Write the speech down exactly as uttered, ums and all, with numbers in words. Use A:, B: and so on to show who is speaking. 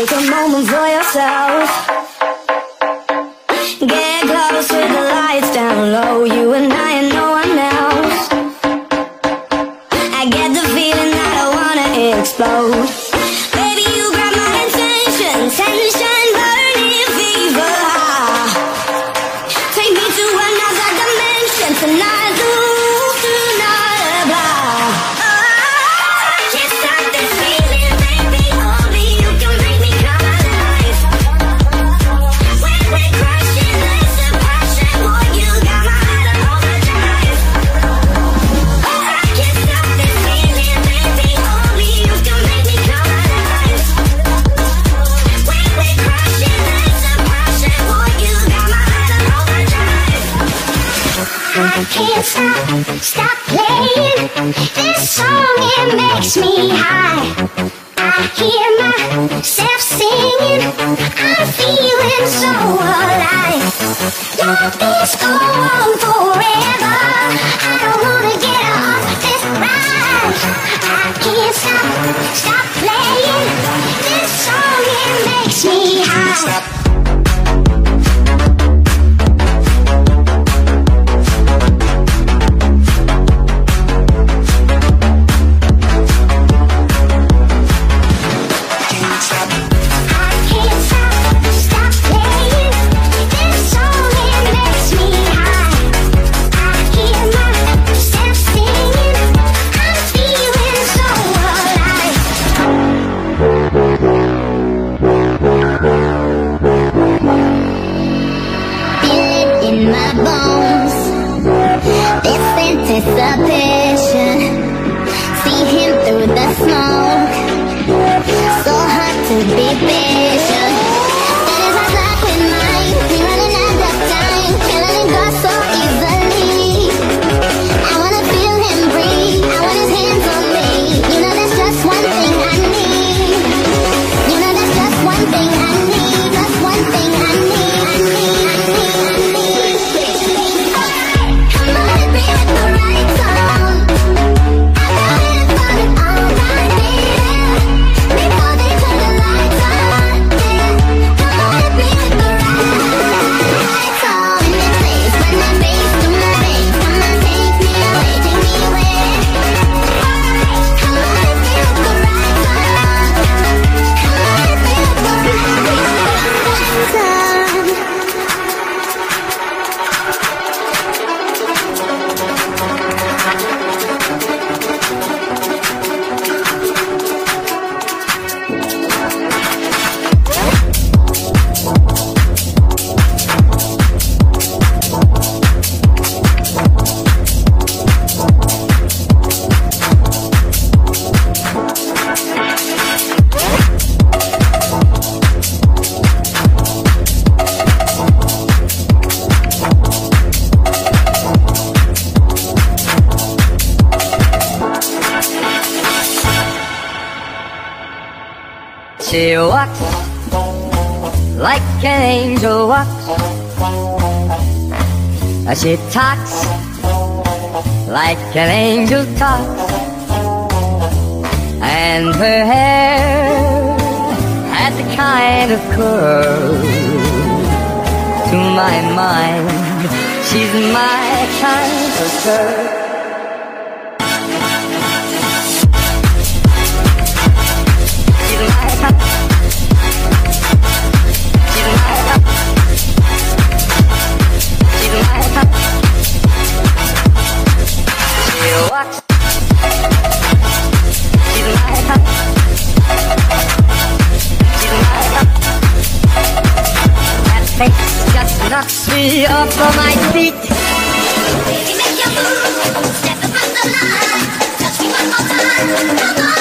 A: Take a moment for yourself. Get close with the lights down low. You and I and no one else. I get the feeling that I wanna explode. Baby, you grab my attention. Tension, burning fever. Take me to another dimension tonight. Ooh, tonight, blah.
B: I can't stop, stop playing this song, it makes me high. I hear myself singing, I'm feeling so alive. Let this go on forever, I don't wanna get off this ride. I can't stop, stop playing this song, it makes me high.
C: Anticipation, see him through the smoke. So hard to be patient. That is our black with mine. We running out of time, can't let him go so easily. I wanna feel him breathe, I want his hands on me. You know there's just one thing I need. You know there's just one thing I need. Just one thing I need. I need, I need, I need. Come on and be with the right song. I've got it for it all night, baby. Before they turn the lights on, yeah. Come on and be with the right song. In the place when the bass do my bass. Come on, take me away, take me away. Come on and be with the right song. Come on and be with the right song.
A: She walks like an angel walks. She talks like an angel talks. And her hair has a kind of curl. To my mind, she's my kind of girl. Just knocks me off of my feet.
C: Baby, make your move, step across the line, touch me one more time, come on.